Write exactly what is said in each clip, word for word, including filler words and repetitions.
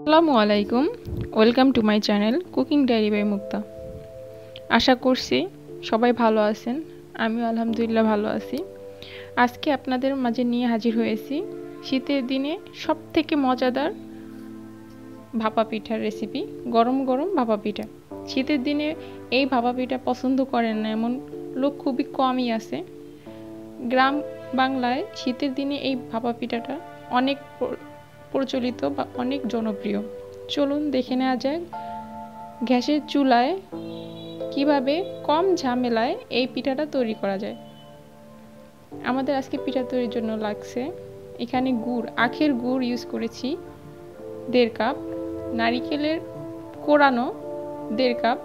আসসালামু আলাইকুম, welcome to my channel cooking diary by Mukta. আশা করছি সবাই ভালো আছেন, আমিও আলহামদুলিল্লাহ ভালো আছি। আজকে আপনাদের মাঝে নিয়ে হাজির হয়েছি শীতের দিনে সব থেকে মজাদার ভাপা পিঠার রেসিপি। গরম গরম ভাপা পিঠা। শীতের দিনে এই ভাপা পিঠা পছন্দ করেন না এমন লোক খুবই কমই আছে। গ্রাম বাংলায় শীতের দিনে এই ভাপা পিঠাটা অনেক প্রচলিত বা অনেক জনপ্রিয়। চলুন দেখে নেওয়া যাক গ্যাসের চুলায় কিভাবে কম ঝামেলায় এই পিঠাটা তৈরি করা যায়। আমাদের আজকে পিঠা তৈরির জন্য লাগছে এখানে গুড়, আখের গুড় ইউজ করেছি দেড় কাপ, নারিকেলের কোড়ানো দেড় কাপ।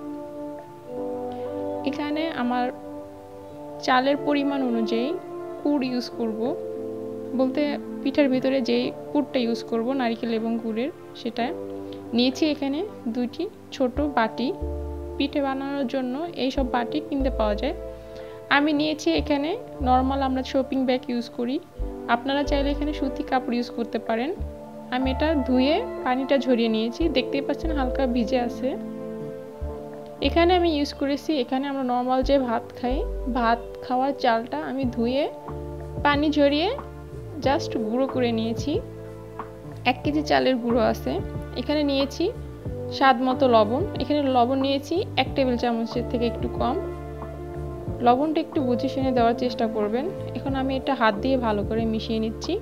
এখানে আমার চালের পরিমাণ অনুযায়ী গুড় ইউজ করব, বলতে পিঠার ভিতরে যেই পুরটা ইউজ করব নারকেল এবং গুড়ের সেটা নিয়েছি। এখানে দুইটি ছোট বাটি, পিঠে বানানোর জন্য এই সব বাটি কিনতে পাওয়া যায়। আমি নিয়েছি এখানে নর্মাল আমরা শপিং ব্যাগ ইউজ করি, আপনারা চাইলে এখানে সুতি কাপড় ইউজ করতে পারেন। আমি এটা ধুয়ে পানিটা ঝরিয়ে নিয়েছি, দেখতেই পাচ্ছেন হালকা ভিজে আছে। এখানে আমি ইউজ করেছি, এখানে আমরা নর্মাল যে ভাত খাই ভাত খাওয়ার চালটা আমি ধুয়ে পানি ঝরিয়ে জাস্ট গুঁড়ো করে নিয়েছি। এক কেজি চালের গুঁড়ো আছে। এখানে নিয়েছি স্বাদ মতো লবণ, এখানে লবণ নিয়েছি এক টেবিল চামচের থেকে একটু কম। লবণটা একটু বুঝে শুনে দেওয়ার চেষ্টা করবেন। এখন আমি এটা হাত দিয়ে ভালো করে মিশিয়ে নিচ্ছি।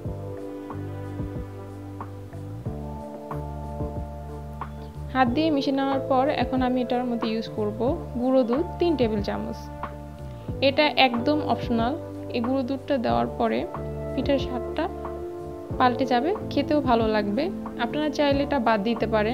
হাত দিয়ে মিশিয়ে নেওয়ার পর এখন আমি এটার মধ্যে ইউজ করব গুঁড়ো দুধ তিন টেবিল চামচ। এটা একদম অপশনাল। এই গুঁড়ো দুধটা দেওয়ার পরে পিঠার স্বাদটা পাল্টে যাবে, খেতেও ভালো লাগবে। আপনারা চাইলে এটা বাদ দিতে পারেন।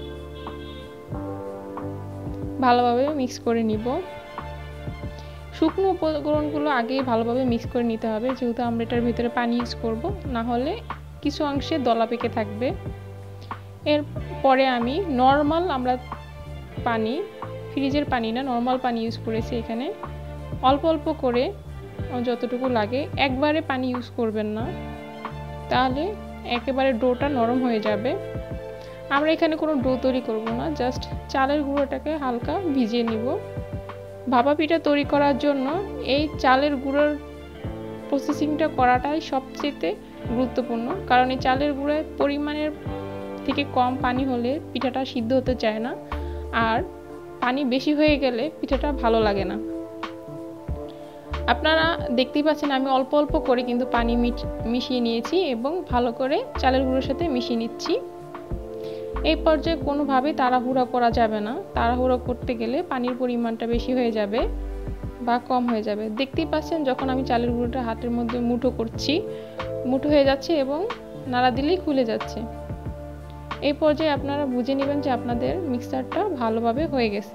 ভালোভাবে মিক্স করে নিব। শুকনো উপকরণগুলো আগেই ভালোভাবে মিক্স করে নিতে হবে, যেহেতু আমরা এটার ভিতরে পানি ইউজ করব, না হলে কিছু অংশে দলা পেকে থাকবে। এরপরে আমি নর্মাল আমরা পানি, ফ্রিজের পানি না, নর্মাল পানি ইউজ করেছি। এখানে অল্প অল্প করে যতটুকু লাগে, একবারে পানি ইউজ করবেন না, তাহলে একেবারে ডোটা নরম হয়ে যাবে। আমরা এখানে কোনো ডো তৈরি করব না, জাস্ট চালের গুঁড়োটাকে হালকা ভিজিয়ে নিব। ভাপা পিঠা তৈরি করার জন্য এই চালের গুঁড়োর প্রসেসিংটা করাটাই সবচেয়ে গুরুত্বপূর্ণ, কারণ এই চালের গুঁড়োর পরিমাণের থেকে কম পানি হলে পিঠাটা সিদ্ধ হতে চায় না, আর পানি বেশি হয়ে গেলে পিঠাটা ভালো লাগে না। আপনারা দেখতেই পাচ্ছেন আমি অল্প অল্প করে কিন্তু পানি মিশিয়ে নিয়েছি এবং ভালো করে চালের গুঁড়োর সাথে মিশিয়ে নিচ্ছি। এই পর্যায়ে কোনোভাবেই তাড়াহুড়া করা যাবে না, তাড়াহুড়ো করতে গেলে পানির পরিমাণটা বেশি হয়ে যাবে বা কম হয়ে যাবে। দেখতেই পাচ্ছেন যখন আমি চালের গুঁড়োটা হাতের মধ্যে মুঠো করছি, মুঠো হয়ে যাচ্ছে এবং নাড়া দিলেই খুলে যাচ্ছে। এই পর্যায়ে আপনারা বুঝে নেবেন যে আপনাদের মিক্সচারটা ভালোভাবে হয়ে গেছে।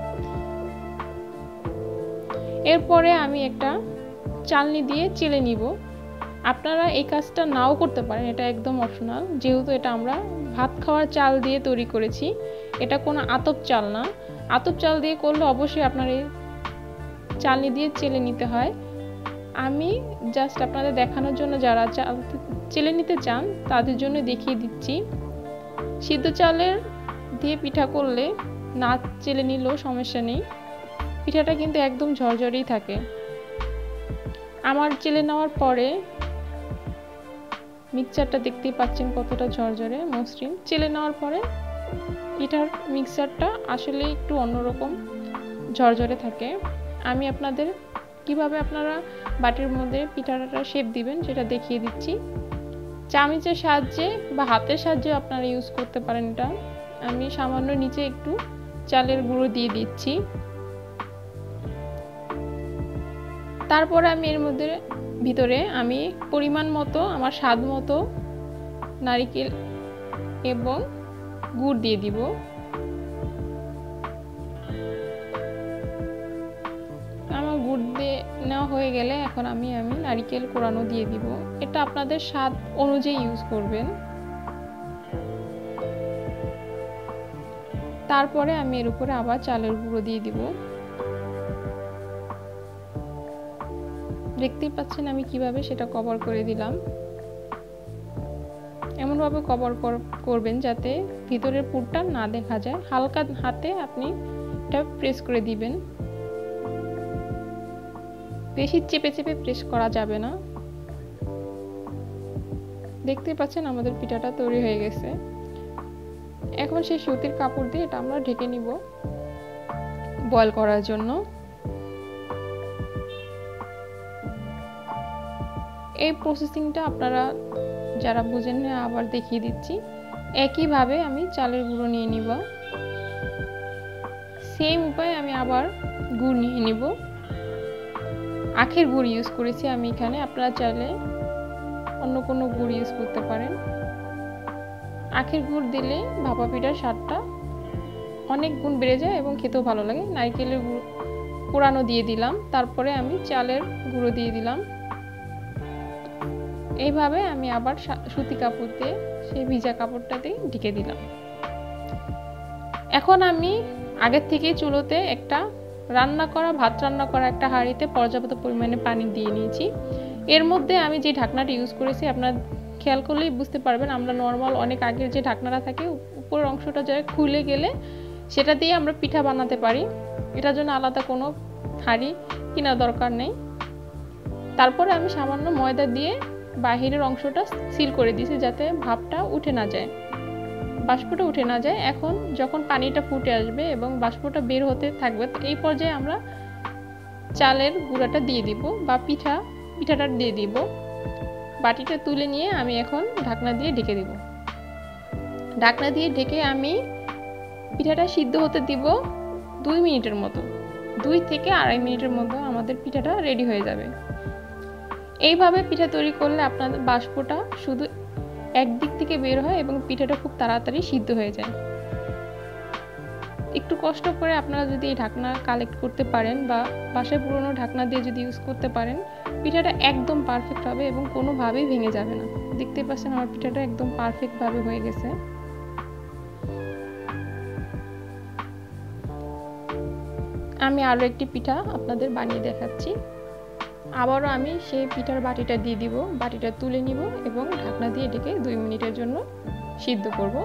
এরপরে আমি একটা চালনি দিয়ে চেলে নিব। আপনারা এই কাজটা নাও করতে পারেন, এটা একদম অপশনাল, যেহেতু এটা আমরা ভাত খাওয়ার চাল দিয়ে তৈরি করেছি, এটা কোনো আতপ চাল না। আতপ চাল দিয়ে করলে অবশ্যই আপনার এই চালনি দিয়ে চেলে নিতে হয়। আমি জাস্ট আপনাদের দেখানোর জন্য, যারা চাল চেলে নিতে চান তাদের জন্য দেখিয়ে দিচ্ছি। সিদ্ধ চালের দিয়ে পিঠা করলে না চেলে নিলেও সমস্যা নেই, পিঠাটা কিন্তু একদম ঝরঝরেই থাকে। আমার চেলে নেওয়ার পরে মিক্সচারটা দেখতেই পাচ্ছেন কতটা ঝরঝরে মসৃণ। চেলে নেওয়ার পরে পিঠার মিক্সচারটা আসলে একটু অন্যরকম ঝরঝরে থাকে। আমি আপনাদের কিভাবে আপনারা বাটির মধ্যে পিঠাটা শেপ দিবেন সেটা দেখিয়ে দিচ্ছি। চামচের সাহায্যে বা হাতের সাহায্যে আপনারা ইউজ করতে পারেন এটা। আমি সামান্য নিচে একটু চালের গুঁড়ো দিয়ে দিচ্ছি। তারপরে আমি এর মধ্যে ভিতরে আমি পরিমাণ মতো, আমার স্বাদ মতো নারকেল এবং গুড় দিয়ে দিব। আমার গুড় দিয়ে নেওয়া হয়ে গেলে এখন আমি আমি নারকেল কোড়ানো দিয়ে দিব। এটা আপনাদের স্বাদ অনুযায়ী ইউজ করবেন। তারপরে আমি এর উপরে আবার চালের গুঁড়ো দিয়ে দিব। দেখতেই পাচ্ছেন আমি কিভাবে সেটা কভার করে দিলাম। এমন এমনভাবে কভার করবেন যাতে ভিতরের পুরটা না দেখা যায়। হালকা হাতে আপনি এটা প্রেস করে দিবেন, বেশি চেপে চেপে প্রেস করা যাবে না। দেখতে পাচ্ছেন আমাদের পিঠাটা তৈরি হয়ে গেছে। এখন সেই সুতির কাপড় দিয়ে এটা আমরা ঢেকে নিব বয়েল করার জন্য। এই প্রসেসিংটা আপনারা যারা বুঝেন না আবার দেখিয়ে দিচ্ছি। একইভাবে আমি চালের গুঁড়ো নিয়ে নিব, সেম উপায়ে আমি আবার গুড় নিয়ে নিব। আখের গুড় ইউজ করেছি আমি এখানে, আপনারা চাইলে অন্য কোনো গুড় ইউজ করতে পারেন। আখের গুড় দিলে ভাপা পিঠার স্বাদটা অনেক গুণ বেড়ে যায় এবং খেতেও ভালো লাগে। নারকেলের গুঁড়ো কোরানো দিয়ে দিলাম, তারপরে আমি চালের গুঁড়ো দিয়ে দিলাম। এইভাবে আমি আবার সুতি কাপড় দিয়ে সেই ভিজা কাপড়টা দিয়ে ঢেকে দিলাম। এখন আমি আগের থেকে চুলোতে একটা রান্না করা ভাত রান্না করা একটা হাঁড়িতে পর্যাপ্ত পরিমাণে পানি দিয়ে নিয়েছি। এর মধ্যে আমি যে ঢাকনাটা ইউজ করেছি আপনারা খেয়াল করলেই বুঝতে পারবেন, আমরা নর্মাল অনেক আগের যে ঢাকনাটা থাকে উপরের অংশটা যায় খুলে গেলে সেটা দিয়ে আমরা পিঠা বানাতে পারি। এটার জন্য আলাদা কোনো হাঁড়ি কেনার দরকার নেই। তারপরে আমি সামান্য ময়দা দিয়ে বাহিরের অংশটা সিল করে দিয়েছি যাতে ভাপটা উঠে না যায়, বাষ্পটা উঠে না যায়। এখন যখন পানিটা ফুটে আসবে এবং বাষ্পটা বের হতে থাকবে, এই পর্যায়ে আমরা চালের গুঁড়াটা দিয়ে দিব বা পিঠা পিঠাটা দিয়ে দিব। বাটিটা তুলে নিয়ে আমি এখন ঢাকনা দিয়ে ঢেকে দিব। ঢাকনা দিয়ে ঢেকে আমি পিঠাটা সিদ্ধ হতে দিব দুই মিনিটের মতো। দুই থেকে আড়াই মিনিটের মতো আমাদের পিঠাটা রেডি হয়ে যাবে। এইভাবে পিঠা তৈরি করলে আপনাদের বাষ্পটা শুধু একদিক থেকে বের হয় এবং পিঠাটা খুব তাড়াতাড়ি সিদ্ধ হয়ে যায়। একটু কষ্ট করে আপনারা যদি এই ঢাকনা কালেক্ট করতে পারেন বা বাসায় পুরনো ঢাকনা দিয়ে যদি ইউজ করতে পারেন, পিঠাটা একদম পারফেক্ট হবে এবং কোনোভাবেই ভেঙে যাবে না। দেখতে পাচ্ছেন আমার পিঠাটা একদম পারফেক্টভাবে হয়ে গেছে। আমি আরও একটি পিঠা আপনাদের বানিয়ে দেখাচ্ছি। আবারও আমি সেই পিঠার বাটিটা দিয়ে দিব, বাটিটা তুলে নিব এবং ঢাকনা দিয়ে ঢেকে দুই মিনিটের জন্য সিদ্ধ করব।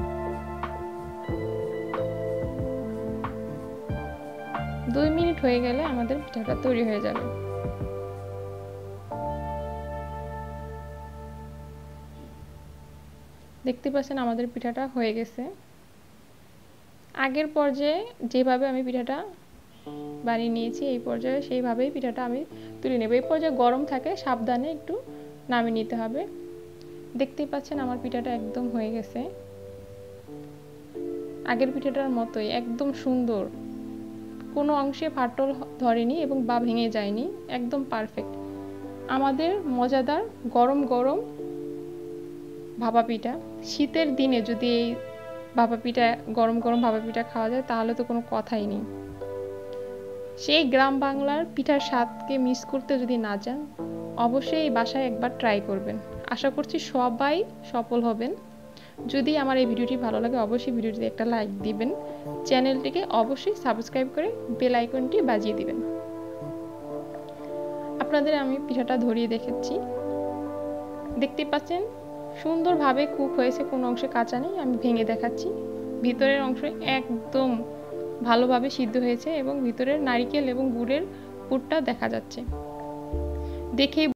দুই মিনিট হয়ে গেলে আমাদের পিঠাটা তৈরি হয়ে যাবে। দেখতে পাচ্ছেন আমাদের পিঠাটা হয়ে গেছে। আগের পর্যায়ে যেভাবে আমি পিঠাটা বানিয়ে নিয়েছি এই পর্যায়ে সেইভাবেই পিঠাটা আমি তুলে নেব। এই পর্যায়ে গরম থাকে, সাবধানে একটু নামিয়ে নিতে হবে। দেখতেই পাচ্ছেন আমার পিঠাটা একদম হয়ে গেছে, আগের পিঠাটার মতোই একদম সুন্দর, কোনো অংশে ফাটল ধরেনি এবং বা ভেঙে যায়নি, একদম পারফেক্ট। আমাদের মজাদার গরম গরম ভাপা পিঠা, শীতের দিনে যদি এই ভাপা পিঠা গরম গরম ভাপা পিঠা খাওয়া যায় তাহলে তো কোনো কথাই নেই। সেই গ্রাম বাংলার পিঠার স্বাদকে মিস করতে যদি না চান অবশ্যই এই বাসায় একবার ট্রাই করবেন। আশা করছি সবাই সফল হবেন। যদি আমার এই ভিডিওটি ভালো লাগে অবশ্যই ভিডিওটিতে একটা লাইক দিবেন, চ্যানেলটিকে অবশ্যই সাবস্ক্রাইব করে বেল আইকনটি বাজিয়ে দিবেন। আপনাদের আমি পিঠাটা ধরিয়ে দেখাচ্ছি, দেখতে পাচ্ছেন সুন্দরভাবে কুক হয়েছে, কোনো অংশে কাঁচা নেই। আমি ভেঙে দেখাচ্ছি, ভিতরের অংশ একদম ভালোভাবে সিদ্ধ হয়েছে এবং ভিতরের নারকেল এবং গুড়ের পুরটা দেখা যাচ্ছে। দেখে